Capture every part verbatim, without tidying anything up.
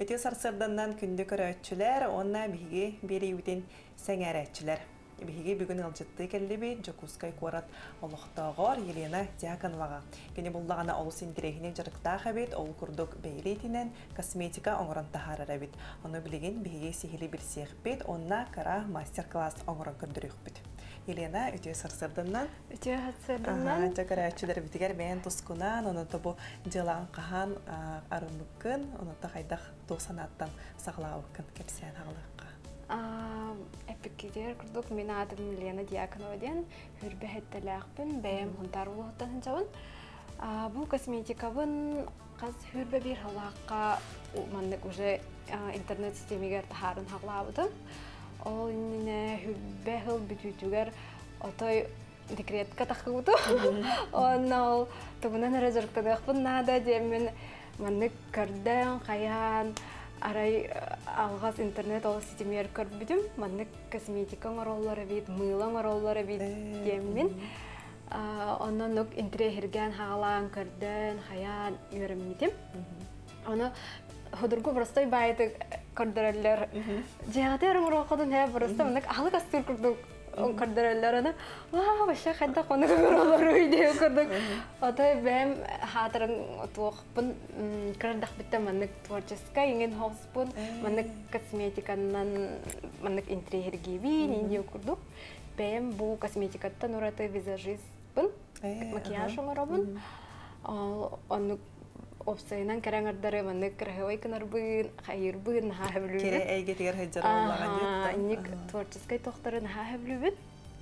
Өте сарсырданнан күнді көрәтчілер, онна бігі береудің сәңәрәтчілер. Биһиги бүгүн ылжытты келлеби Жокускай куарат олохтоогор Елена Дьяконовага. Кени буллагана олус интерехине жарыктаах бит, ол курдук бейлитинен косметика оңорон тахарара бит. Ону билеген биһиги сихили бирсех бит, онна кара мастер-класс оңорон көрдүрүк бит. Елена өтө сарсырданнан, өтө сарсырданнан, жакарачылар битигер мен тускунан, ону тобу жылан кахан арымыккын, ону тахайдах досанаттан саглаабыккын кепсен хаглыкка. Эпикидер курдук мен адым Елена Дьяконова ден хүрбэхэттэлээхпин бэм хунтар улуттан жабын. Бу косметикабын каз хүрбэ бир халаакка мандык уже интернет системигер тахарын хаглаабытым. Ол инне хүрбэ хыл бүтүтүгер отой декретка тахыбытым. Онна ол тубунан разырктадыхпын нада демен мандык кырдан каян арай алгас интернет ол системер көрбүдүм. Мандык косметика ороллары бит, мыйлаң ороллары бит демин. Онон нук интерехирген хагалаан көрдөн, хаян үйрөнмитим. Оны ходургу простой байты көрдөрөлөр. Жагатер орокодун хэ просто мындык алы кастыр көрдүк. Он көрдөрөлөрүнө ва баша хадда кону көрөлөр үйдө көрдүк. Отой бем хатырын туокпун кырдак битте мандык творческа инген хоспун, мандык косметиканан мандык интерьергиби инде көрдүк. Бем бу косметикаттан ураты визажистпын, макияж оңоробун. Оны опсайнан караңардары мандык крахевой кынарбын, хайырбын, хахаблүбүн. Кере эйге тигер хаджар боллаган жеттен. Инник творческой тохтарын хахаблүбүн.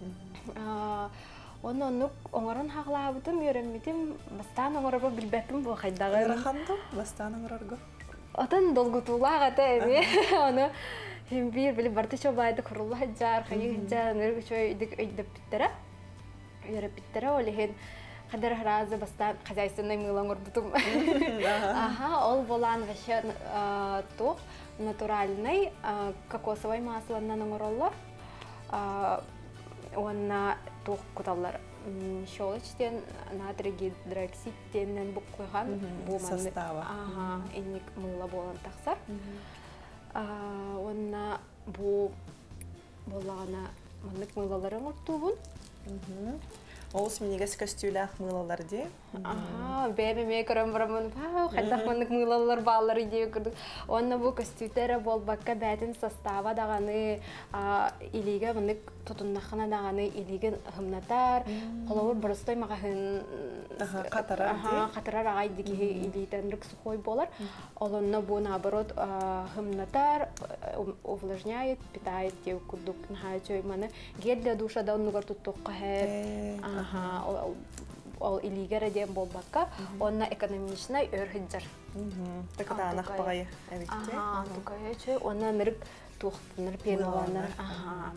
Оны онук оңорон хаглаабытым, үйрөнмитим, бастан оңоробо билбеппин бу хайдагы. Раханды бастан оңорорго. Отан долгутуулаага эми. Оны хим бир билип барты чобайды курулла хаджар, хайы хаджар, нерг чой идик өйдөп биттере. Үйрөп биттере олехен Кадар разы бастан хозяйственный мылоң орбутум. Ага, ол болан вообще тух натуральный кокосовый масланнан оңороллор. Онна тух куталлар щелочтен натрий гидроксидтенен бук койган бу состава. Ага, инник мыла болан таксар. Онна бу болана мындык мылаларын ортубун. Ол сменегес костюлях мылалар де. Ага, бэби мейкером барамын. Вау, хаддах мындык мылалар баллар идея көрдүк. Онна бу костюлтера болбакка бәтин состава даганы илиге мындык тутуннахына даганы илиген хымнатар. Коловур боростой магахын катара. Ага, катара агай диги илитенрик сухой болар. Олонна бу наоборот хымнатар, увлажняет, питает те курдук нахачой маны. Гель для душа да оннугар туттукка хэп. Ага, ол илигере дем болбакка, онна экономичный өрхиджар. Такда анахпагай эбитте. Ага, тукай чөй, онна нырык тухтыныр пеналаныр. Ага.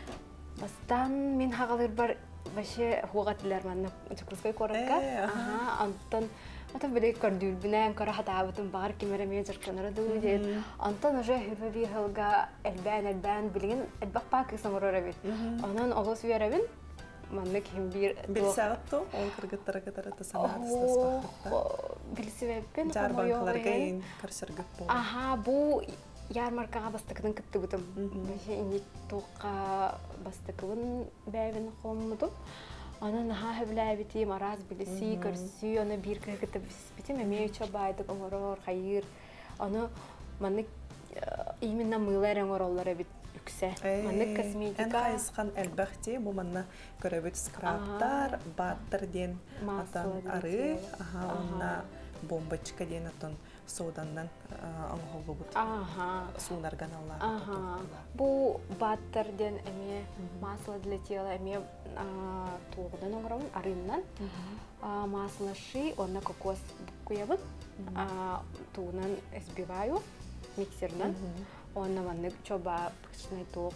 Бастан мен хагалыр бар вообще хугатылар манна Жокускай коракка. Ага, антон ата биле көрдүлбүнөн кара хатабытын бар кимере мен жарканара дүйдет. Антон уже хөрбөби хылга элбан элбан билген элбак пак самурара бит. Анан олос веребин мандык хим бир бир саатто ол кыргыттара катара тасанат билсебеппен жарбанкаларга ин каршыргыт бол. Аха, бу ярмаркага бастыкын кыттыбытым. Беше инник тоққа бастыкын бәйбін қоммудым. Анан ха хебләбити мараз билиси көрсү, аны бир кыргытып бисбитим, эме чабайды оңорор хайыр. Аны мандык именно мылар оңороллар бит. Мандык косметика. Эн хайысқан әлбәхте, бу манна көрөбөт скрабтар, баттыр ден атан ары, онна бомбочка ден атан содандан аңғолу бұд. Суынарган аллар. Бу баттыр ден әме масло для тела, әме туғыдан оңырауын, арыннан. Масло ши, онна кокос куябын, туғынан избиваю миксердан. Онна мандык чоба пышнай тук.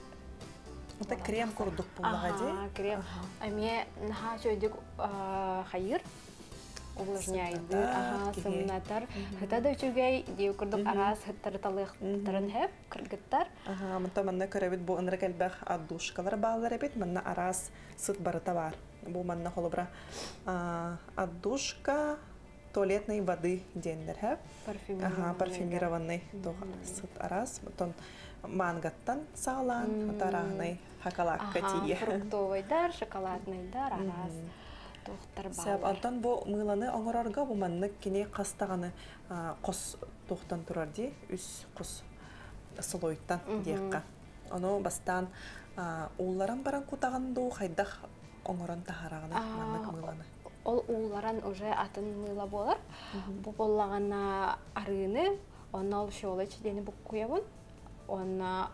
Это крем курдук помагади? Ага, крем. Аме наха чойдик хайыр увлажняйды. Ага, сымнатар. Хыта да чугай дию курдук арас хыттары талыктарын хэп, кыргыттар. Ага, мынта манна көрөбүт бу ынрык элбэх аддушкалар баалар эбит, манна арас сыт барыта бар. Бу манна холобра аддушка, туалетной воды деннер хэп. Ага, парфюмированный тух сыт арас. Тон мангаттан саалан, тарахнай хакалакка тие. Фруктовайдар, шоколадныйдар арас. Тухтар Сәп балар. антон бу мыланы оңорорга бу маннык кине кастаганы кос тухтан турар ди, үс кос сылойтан диякка. Оно бастан ууларан баран кутаган ду хайдах оңорон тахараганы маннык мыланы. Ол ууларан уже атын мыла болар. Бу боллагана арыны, онна ол шолыч дени бу куябын. Онна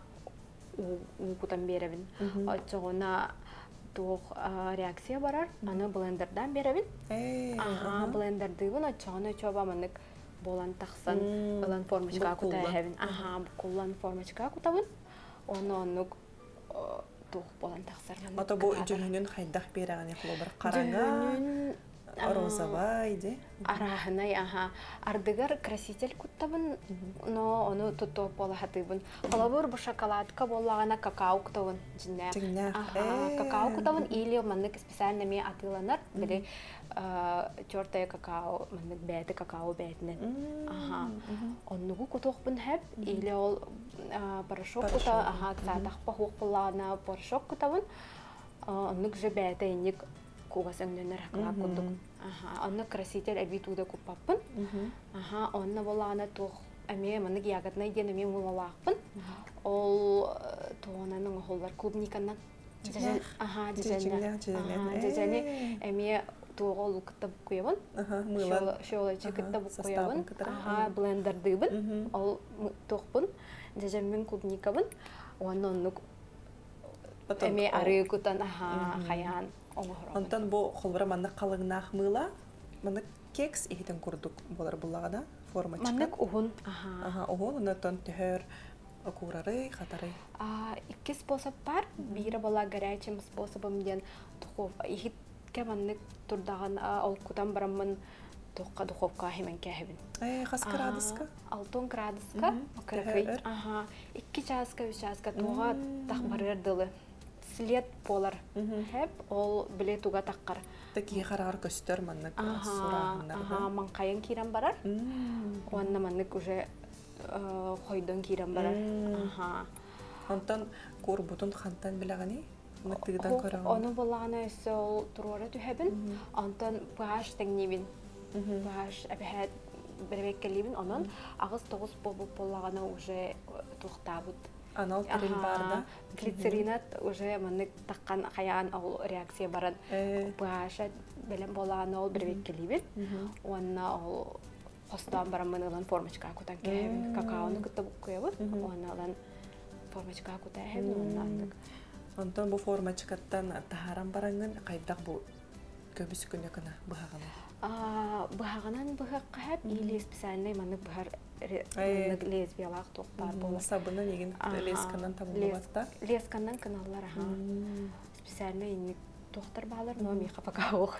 у кутан беребин. Очогона тух реакция барар. Аны блендердан беребин. Ага, блендердыбын очогона чоба маннык болан тахсан, болан формочка кутайбин. Ага, куллан формочка кутабын. Оны оннук тух болан тахсар. Ата бу жөнүнүн хайдах бераганы хлобар караңа. Розовый, де? Арахнай, ага. Ардыгар краситель куттабын, но оны тутуп бола хатыбын. Халабыр бу шоколадка боллагана какао кутабын жинне. Ага, какао кутабын или маннык специально ме атыланар, били чёртая какао, маннык бәйті какао бәйтінен. Ага. Оннугу кутуқпын хэп, или ол порошок кута, ага, ксатақ пахуқ боллагана порошок кутабын, оннук же бәйті енік кугас өңнөнөр хаклаак курдук. Аха, онны краситель абитуда куппаппын. Аха, онны боллагана тух эме маны ягатнай ден эме мулалаакпын. Ол туонанын оголлар клубниканан. Аха, жежене. Аха, жежене эме туогол укта букуябын. Аха, мылан. Шолочы кытта букуябын. Аха, блендердыбын. Ол тухпын. Жежемен клубникабын. Онны оннук эме ары кутан аха хаян. Онтан бу холбара маннык калыгнах мыла, маннык кекс ихитен курдук болар буллагада формачка. Маннык ухун. Ага, ухун онтан төһөр окурары, хатары. А, икки способ бар. Бири бала горячим способом ден тухов ихитке маннык турдаган ол кутан барамын тухка духовка хемен кехебин. Э, кас градуска? алтын градуска. Кыркый. Ага, икки часка, үч часка туга тахбарыр дылы. След полар. Хеп ол биле туга таккар. Таки харар көстөр маннык сурагындар. Ага, манкайын кирен барар. Онна маннык уже хойдон кирен барар. Ага. Онтан курбутун хантан билегани? Мыктыгыдан көрөң. Оны боллагана сол турора түһебин. Онтан баш теңнибин. Баш абехат бербек келибин. Онон агыс тогуз боллагана уже тухтабыт. Анал терил барда. Глицеринат уже маннык таккан хаян ол реакция баран. Баша белем болан ол бербек келибит. Онна ол хостан баран мынылан формочка кутан кебин. Какаоны кытта букуябыт. Онналан формочка кутайбын. Оннандык. Онтан бу формочкаттан тахаран барангын кайдак бу көбүс күнө кына быхагана. А, быхаганан быхакка хеп или специальный маннык быхар лесбиялак тоқтар болар. Сабына деген лесканан табылбатта. Лесканан каналлар, аха. Специальный инник тоқтар балар, но ми хапакаух.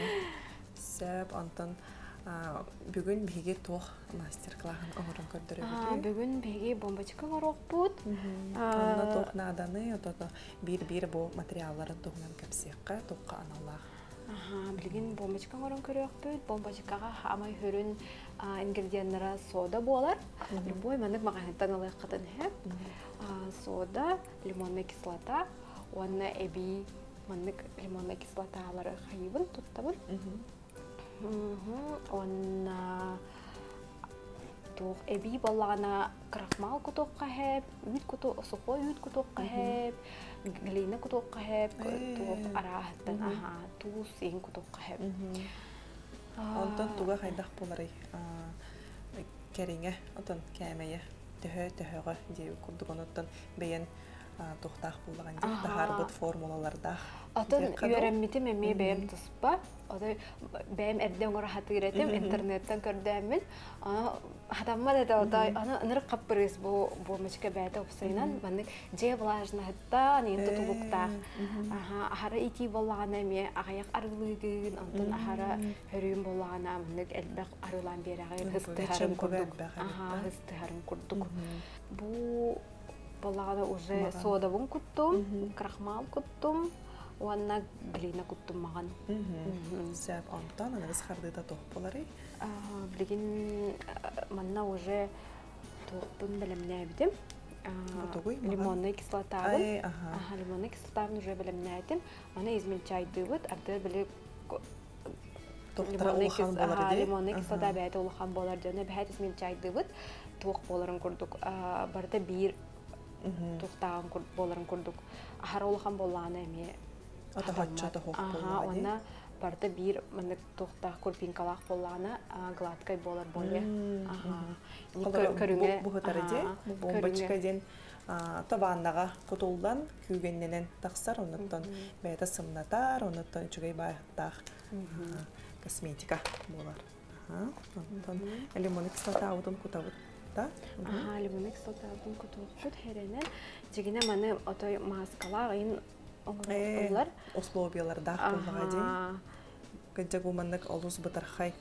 Сәп антан бүгүн биге тох мастер-классын оңорон көрдөрөбүт. Бүгүн биге бомбочка орок бут. Анна тох наданы, отото бир-бир бу материалларын тохнан кепсекка, тохка аналлах. Ага, билген бомбочка орон көрөк бут. Бомбочкага хамай хүрүн ингредиенттері сода болар. Любой маннык магазинтан алай катын хеп. Сода, лимонная кислота, онна эби маннык лимонная кислота алары хайыбын туттабын. Онна тух эби баллана крахмал кутокка хеп, үт куток, сухой үт кутокка хеп, глина кутокка хеп, тух арахтан аха, туз ин кутокка хеп. Онтан туга хайдах болары кериңе, отан кәмәйе, төһө төһөгө дей курдугон оттан бейен тухтах булган дей, тахар бут формулаларда. Атын үйрәнмитим эме бәем туспа, аты бәем әддән гора хатыйретим, интернеттан көрдәммен. Хатамма да да аны ныр капрыс бу бу мичке бәйдә опсайнан, манны же влажна хатта, нин тутулукта. Аха, ахара ити болгана ме агаяк аргылыгын, антан ахара хөрүм болгана, манны элбәк арылан берәгә хыстыһарын курдук. Аха, хыстыһарын курдук. Бу болгана уже сода бун куттум, крахмал куттум. уанна глина куттуммаган. Сәп антан анагыз хардыта тох болары. Билигин манна уже тоқпын белемнәбидим. Лимонный кислотабын. Ага, лимонный кислотабын уже белемнәдим. Аны измельчайдыбыт, арды биле лимонный кислота бәйті улахан болар жаны бәйт измельчайдыбыт. Тоқ боларын күрдік. Барда бир тоқтағын боларын күрдік. Ахар улахан боланы әме Ага, она барда бир мындык тоқтақ көрпинкалақ боланы гладкай болар боле. Көріңе бұғытары де, бомбачка ден табандаға құтылдан күйгенненен тақсар, оныттан бәйті сымнатар, оныттан үчігей байықтақ косметика болар. Лимонный кислота аудын құтабыт. Ага, лимонный кислота аудын құтабыт херенен. Жегіне маны отой маскалақ айын оңырылар. Условияларда болуға дейін. Кәнтек уманнық олус бұтархай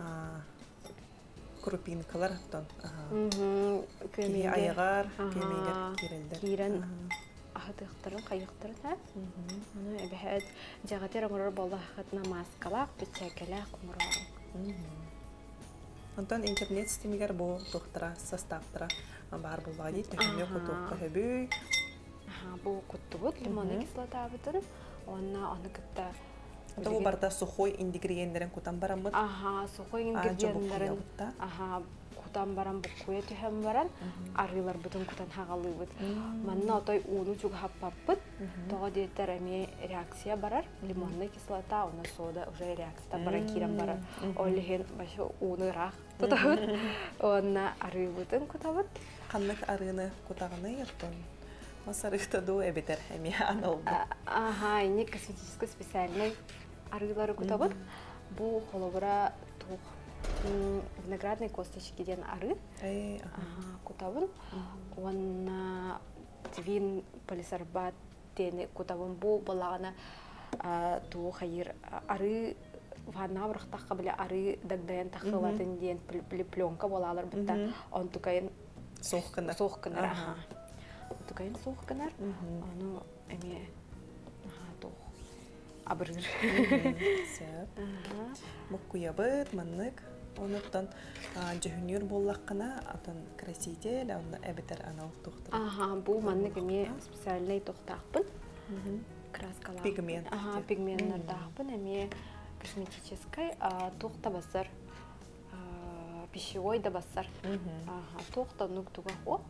крупинкалар аттан. Кей айығар, кемегер керелдер. Керен ағытықтырын, қайықтырын. Оны әбәхәд жағатер оңырыр болды ағытына маскалақ, бітсәкеләқ оңырар. Антон интернет системегер бұл тоқтыра, састақтыра бар болуға дейін. Тәкеме құтуққа хөбүй. Бұл құттығыт, лимонный кислота бұтын. Онна оны күтті Это у барда сухой ингредиентерин кутан баран бут. Ага, сухой ингредиентерин. Ага, кутан баран букуя тюхем баран. Арилар бутун кутан хагалый бут. Манна той уну чуг хаппап бут. Тога дейтер эми реакция барар. Лимонный кислота, уна сода уже реакция баран киран барар. Олихен башу уну рах. Тутабут. Онна арил бутун кутабут. Каннык арыны кутаганы ертон. Масарыхта ду эбитер эми анол. Ага, не косметический специальный арылары кутабут. Бу холобра тух виноградные косточки ден ары. Ага, кутабун. Он твин полисорбат ден кутабун бу балагана ту хайыр ары ванна врахтакка биле ары дагдаен тахылатын ден пленка балалар бутта. Он тукайын сохканар. Сохканар. Ага. Тукайын сохканар. Аны эме тух абырыр. Сәп. Мукуябыт, маннык. Онуттан жөхүнүр боллаққына атын краситель, оны әбітер анал тоқтыр. Ага, бұл маннык эме специальный тоқтақпын. Краскалар. Пигмент. Ага, пигменттардақпын. Эме косметический тоқта басар. Пищевой да басар. Ага, тоқта нук туға хо.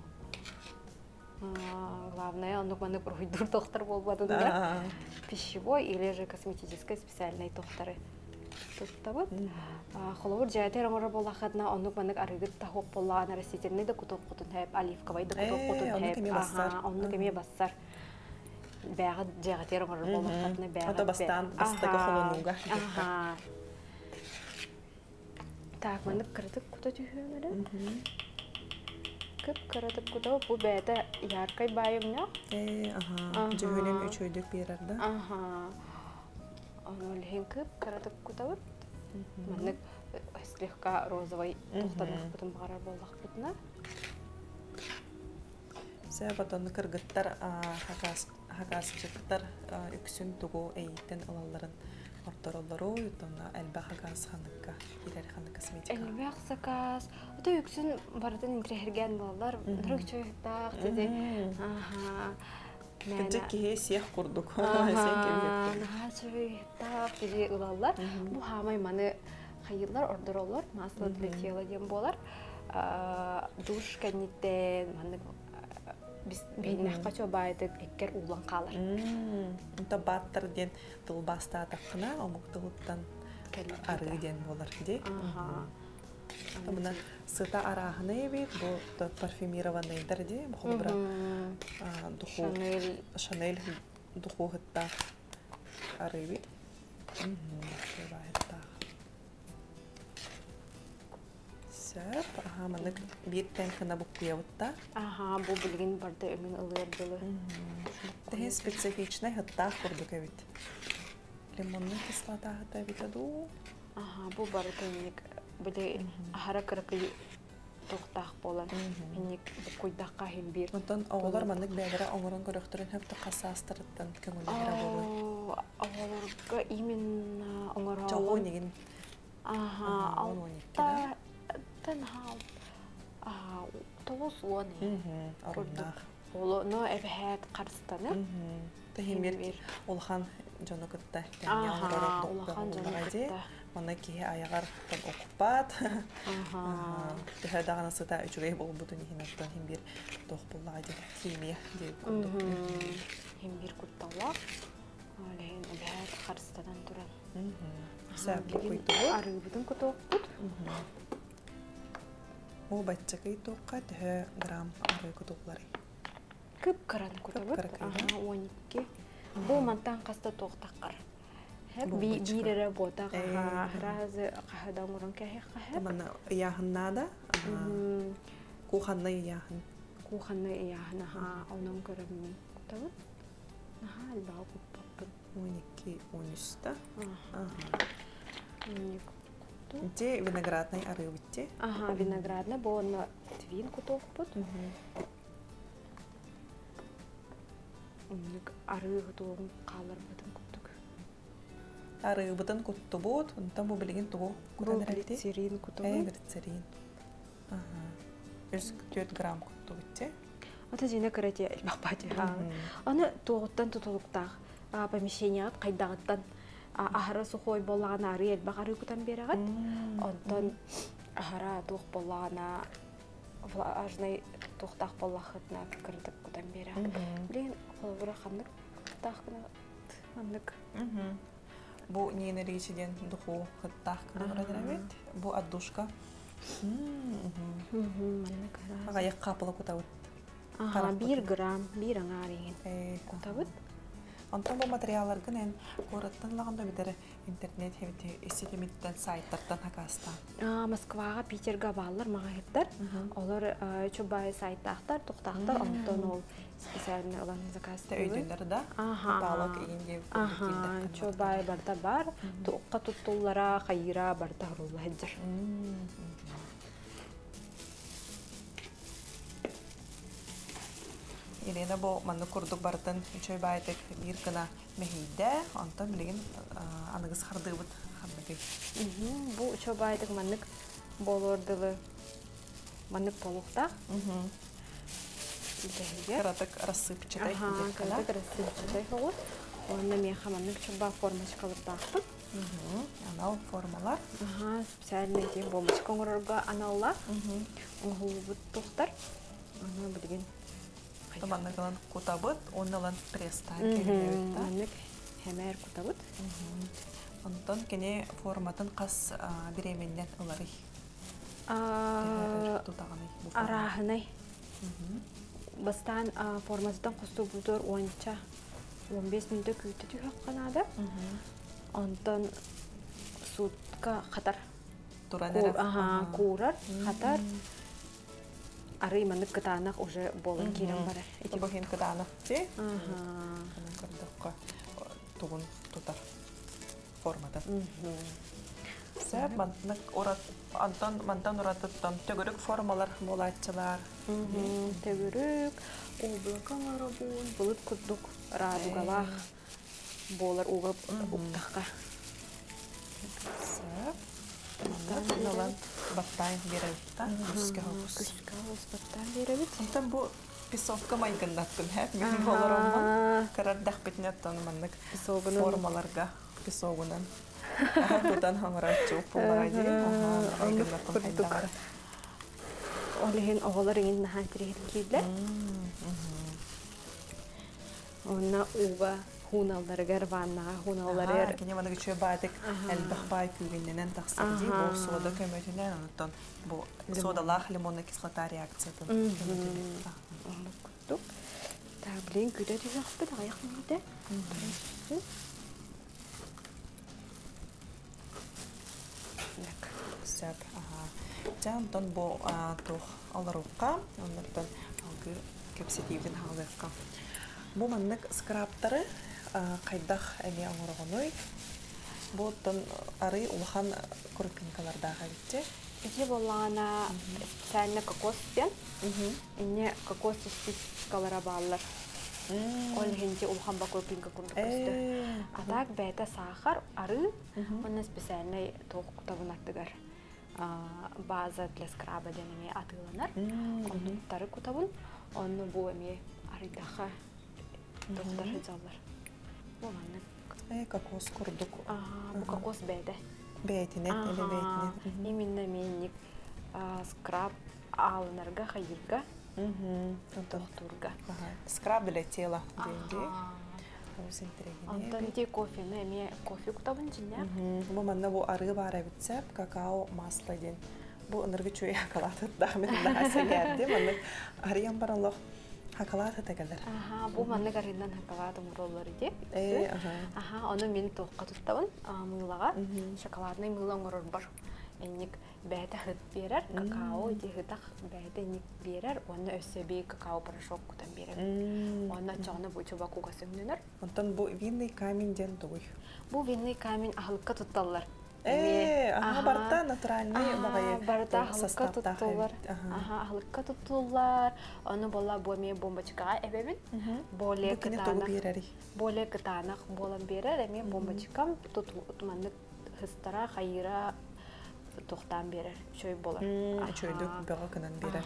Главное, он маннык пройдур тоқтар болбадында. Пищевой или же косметический специальный тоқтары. Тоқта вот. Холовур жайтер оңора болақадна, онук маннык арыгыт тахоқ боллағана растительный да кутоқ құтын хэп, оливковай да кутоқ құтын хэп. Онук эме басар. Бәғі жайтер оңора болақадна бәғі. Ото бастан, бастығы холонуға. Так, маннык кырытык кута түйімірі. Кып кырытык кута, бұл бәді яркай байымна. Э, ага, жүйінен үч өйдік берерді. Ага. Оны өлген кып кырытык кута бұд. Маннык слегка розовый тоқтанық бұтын бағарар болақ бұтына. Сәп атаны кыргыттар, хақасычықтар үксін тұғу әйттен алаларын ортороллару, ютонна әлбә хақас ханыққа, ерер ханық косметика. Әлбә хақас. Ота үксін бардын интрихерген болалар, нұрық чойықтақ, деді. Кінчек кеге сех құрдық. Наға чойықтақ, деді ұлалар. Бұ хамай маны қайылар, ордыролар, маслы длетела дем болар. Душ кәнеттен, маны бейнаққа чобайды әккер улан қалар. Онта баттар ден тұлбаста атаққына, омық тұлыптан ары ден болар, де? Бұна сыта арағыны ебет, бұл парфюмированный дәрде, бұл бұра Шанель дұқу ғыттақ ары ебет. Сәп, аға, мұнық бір тәңкіна бұл құявытта. Аға, бұл білген барды өмін ұлыр дылы. Тәхен специфичный ғыттақ құрдық әбет. Лимонның кислота ғытта әбет әду. Аға, бұл бары тәңнік біле ағара кірқи тоқтақ болан. Әнек бұл қойдаққа хелбер. Мұнтан оғылар мұнық бәдірі оңырын көріқтірін әпті қаса астырыттан көңілі ғыра болу. олорга именно оңороо. Жолоо неген. Аха, алта танхал. А, тоос лоне. Мм, оруннах. Оло но эбэт карстаны. Мм. Тахимбир улхан жонокытта. Аха, улхан жонокытта. Оны кие аягар тон окупат. Аха. Тэхэ дагана сыта үчүгэй болбутун хинаттан химбир тох буллагы химия деп курдук. Химбир куттала. Ален эбэт карстадан туран. Мм. Сәп койду. Арыбытын кутокпут. Бу баччакай тоққа төһө грамм арый кутуклары. Кып каран кутабыт. Аха, он iki. Бу мантан каста тоқтаққар. Хәп би бирере бота ха разы кахада мурын кәһе кәһе. Тамана яһыннада. Куханна яһын. Куханна яһына ха онон көрөм кутабыт. Аха, албау куппаппын. он iki он üçта. Аха. Те виноградный арый битте. Ага, виноградный, бо на твин кутоппут. Уник арый кутугун калар бутун куттук. Арый бутун куттубут, онтан бу билген тугу кутанырайты. Глицерин кутугун. Э, глицерин. Ага. жүз төрт грамм куттубутте. Ата жина карате бакпати. Аны тоғыттан тутулуктаг помещеният кайдагыттан ахара сухой боллана арый элбак арый кутан берагат. Онтон ахара тух боллана влажный тухтак боллахытна кырдык кутан берагат. Блин, холбура хандык тахкына хандык. Бу нені речиден духу хыттах кыдырабет. Бу отдушка. Ага, капыла кутабыт. Ага, bir грамм, bir аңарыйын кутабыт. Антон бу материаллар гынан гораттан лаганда бедер интернет хевите эсетемиттен сайттардан хакаста. А, Москвага, Питерга баллар магайттар. Олар чобай сайттактар, туктактар, антон ол специальный олан заказ тәйдәр. Өйдөнләр да. Балык инде. Аха, чобай барда бар, туққа туттуллара, хайра барда рулла хәҗер. Елена бу манны курдук бартын үчөй байтык бир гына мехиде, антон билген аныгыз хардыбыт хандыгы. Мм, бу үчөй байтык маннык болордылы. Маннык толукта. Мм. Каратык рассыпчатай. Ага, каратык рассыпчатай холот. Онда мен хаманнык чоба формачкалар тактым. Мм. Анал формалар. Ага, специальный тем бомбочка оңорорга аналла. Мм. Оңгулбут токтар. Ана билген Таманны кылан кутабыт, онналан пресстан келебит та. Маннык хәмәр кутабыт. Онтон кене форматын кас беременнен ылары. А, тутаганы бу. Арахынай. Бастан формасыдан кусту булдыр онча он беш минутта күйтү түһәкканада. Онтон сутка хатар. Туранер. Ага, курар, хатар. Арый маннык кытанак уже болын кирен бара. Эти бохин кытанак те. Ага. Кырдыкка тугун тутар формада. Сәп маннык орат антон мантан оратыттан төгөрүк формалар болатчылар. Төгөрүк, облакалар бул, булыт курдук, радугалах болар угап уктакка. Сәп Мандан баттан беребит та. Күскә хавыз. Күскә хавыз баттан беребит. Онтан бу песовка майгындаттын һәп мен боларыммын. Карар дахбетнеттан маннык формаларга песогунан. Будан хамарачу пуллагади. Майгындаттын хайдагар. Олеген оголарын нахантирин кидле. Онна уга хуналлар гарванна хуналлар кене мана күчө бадык элбах бай күгеннен таксади бу сода көмөтүнөн онтон бу содалах лимонный кислота реакциятын куттук та блин күдө жакпыт аяк миде так сап ага жантон бу тох аларукка онтон алгы кепсетивден халыкка бу маннык скраптары кайдах эми оңоргоной боттон ары улхан крупинкалардагы битте эти болана специально кокостен ине кокос спискалара баллар ол хенде улхан ба крупинка курдуксты Атак бәйті сахар, ары, оны специальный тоқ кутабын аттыгар. База для скраба денеме атыланар. Оны тары кутабын, оны бұл әме арыдаға тоқтары жалар. Бұл анны. Эй, кокос курдук. Бұл кокос бәйді. Бәйтіне, әлі бәйтіне. Именно менік скраб алынарға қайырға. Тоқтурға. Скраб для тела денде. Антон де кофені, әме кофе кутабын жіне? Бұл манна бұл арғы бара бітсеп, какао масло ден. Бұл ынырғы чөй хакалаты дағымен даға сәгерді. Манны арыян баранлық хакалаты тәгілдір. Бұл манны қарыннан хакалаты мұролары деп. Оны мен тоққа тұттабын мұлаға. Шоколадный мұлан ұрыр бар. Әнік бәйті ғыт берер, какао де ғытақ бәйті әнік берер, оны өссебей какао порошок күтін берер. Оны жағыны бұл чоба қуға сөңденер. Онтан бұл винный камень тұғый? Бұл винный камень ағылыққа тұтталылар. Э, аға барда натуральный бағайы барда ағылыққа тұтталылар. Ағылыққа тұтталылар. Оны бола бөме бомбачықаға әбебін. Боле қытанақ болан берер, әме бомбачықам тұтмандық ғыстара қайыра тоқтан берер, шөй болар. Шөйдік бұға күнін берер.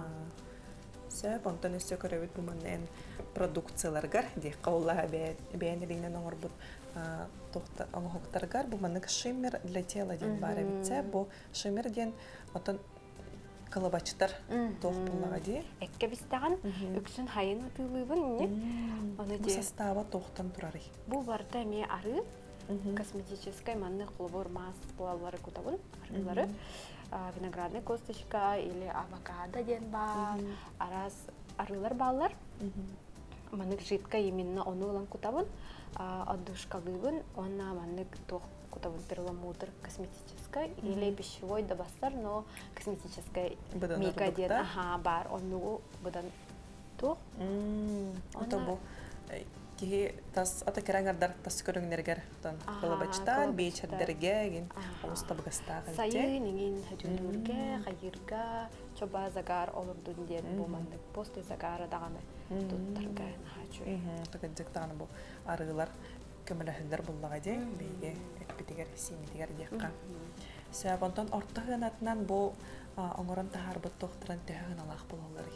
Сөп, онтан өсі көрәуіт бұманнен продукцияларғар, дей қауылаға бәйінелінен оңыр бұд оңғықтарғар, бұманнық шиммер для тела ден бары бітсе, бұл шиммер ден отын қалабачтар тоқ бұлаға дей. Әкке бістіған, үксін хайын ұтылыбын, не? Бұл состава тоқтан тұрары. Бұл барда әме ары, косметической манны хлобор масс плавлары кутабын, арылары. Виноградная косточка или авокадо ден бар, арас арылар баллар. Маннык жидка именно оны улан кутабын, отдушкалыбын, она маннык тоқ кутабын перламутр косметической или пищевой добастар, но косметической мика ден бар, оны бұдан тоқ. Это бұл Кихи тас ата кераңардар тас көріңнергер қалабачтан, бейчердерге, олыста бұғыстағы. Сайы неген хөтіндерге, қайырға, чоба загар олырдың ден болмандық. Посты загары дағаны тұттарға нағачуы. Тұғыдық дағаны бұл арығылар көміліхіндер бұллаға де, бейге әкпетігер, сейметігер деққа. Сөйіп, онтан ортағын атынан бұл оңырын тағар бұт тоқтырын тәғін алақ болалары.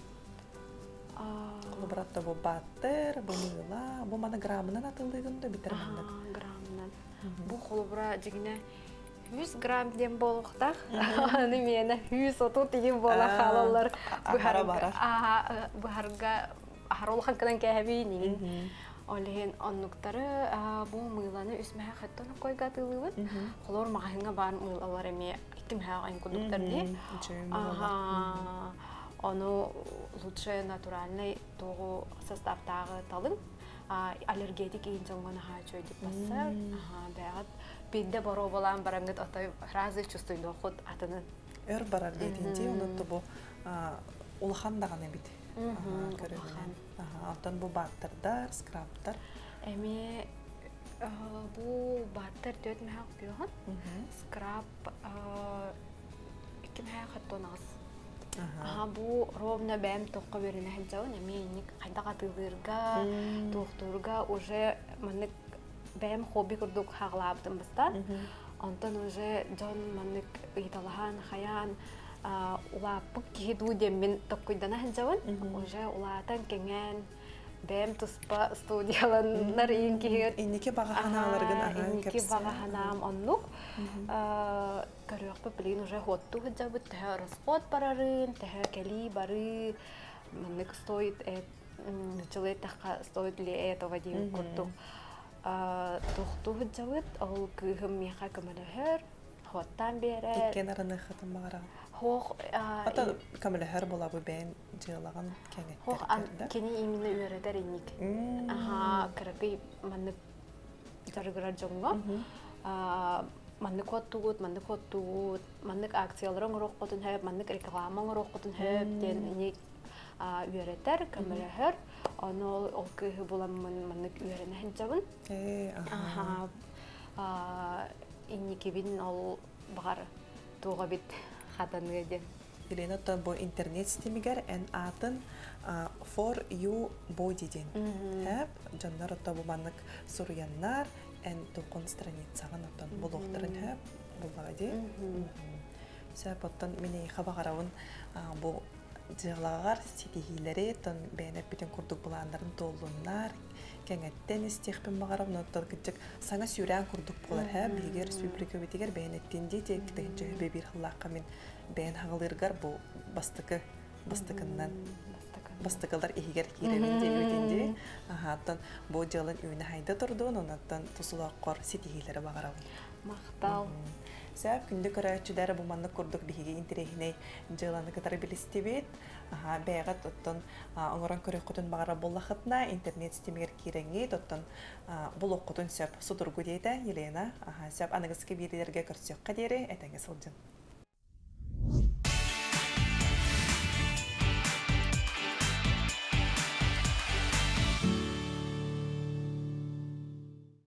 Құлыбыратта бұл баттыр, бұл мұйла, бұл маны грамынан атылдығында бітір мандық. Грамынан. Бұл құлыбыра жігіне жүз грамм ден болуқтақ. Оны мені жүз отыз деген бола қалалар. Ахара бара. Бұхарға ахар олған кідан кәбейін. Олеген оннуқтары бұл мұйланы үсмәға қаттаны қойға тылығын. Құлыр мағайынға барын мұйлалар әме иттім әғайын күдіктар де. Оно лучше натуральный того составтағы талын, аллергетик ең жоңғаны хачу деп басыр. Бәғат бейді бару болан бараңғыт атай разы чувствуйды оқыт атының. Өр барар дейдінде, онытты бұл улахан дағаны бейді. Улахан. Алтын бұл баттырдар, скрабтар. Әме бұл баттыр дөт мәғақ бүйіғын. Скраб екі мәғақ аттон ағыз. Бұл ровно бәм тоққа беріне әнжауын, әмейінік қайдаға тылырға, тоқтырға уже мәнік бәм хобби күрдік қағылабдың бұстан. Онтан уже жон мәнік ұйталыған, қаян, ұлапық кейду деммен тоққойдана әнжауын, уже ұлатан кәңен бәм тұспа студияланар ең кейгер. Енеке баға ханаларғын ағайын кәпсі. Енеке баға ханам онлық. Көріқпі білейін уже хотту ғыджабыт, тәхі расход барарын, тәхі кәли бары. Мәнік стоит, жылы тәққа стоит ли этого дейін күрттік. Тоқту ғыджабыт, ол күйім меқа көмілігір, хоттан берер. Еккен араны қытын бағараған. Ата көмілігір бола бұл бәйін жылаған кәңеттер. Хоқ, кені имені үйередер енек. Кірігі мәнік жарғырар жоңға. Мәнік оттуғыт, мәнік оттуғыт, мәнік акцияларын ұрақ қотын хөп, мәнік рекламан ұрақ қотын хөп ден енек үйередер, көмілігір. Оны ол күйі болам мәнік үйерені хенчабын. Енекебін ол бағар туға бет қатанығы ден. Елена оттон бу интернет системигер эн атын for you body ден. Хэп жаннар отто бу маннык суряннар эн токон страницаган оттон булуктарын хэп буллага ди. Сөп оттон мене хабагарабын бу жыглагар ситихилери тон бенеп бүтүн курдук буландарын толлуннар кеңеттен истехпен багарап ноттор кичек саңа сүрән курдук булар һә бигер республика битигер бенеттинди тектен жөбе бир хыллакка мен бен хагалыргар бу бастыкы бастыкыннан бастыкалар игер киребин дебетинди ахаттан бу жылын үйнө хайда турдун онаттан тусулаккор ситихилери багарап мактал Сәп күнді көрәтчілері бұл манны күрдік бігі интерегіне жыланы кітары білістебет. Бәйғат оттын оңыран көрек құтын бағара бұл лақытына интернет системегер кереңе оттын бұл оқытын сөп сұдыргу дейді Елена. Сәп анығызғы берілерге көрсек қадері әтәңе сылжын.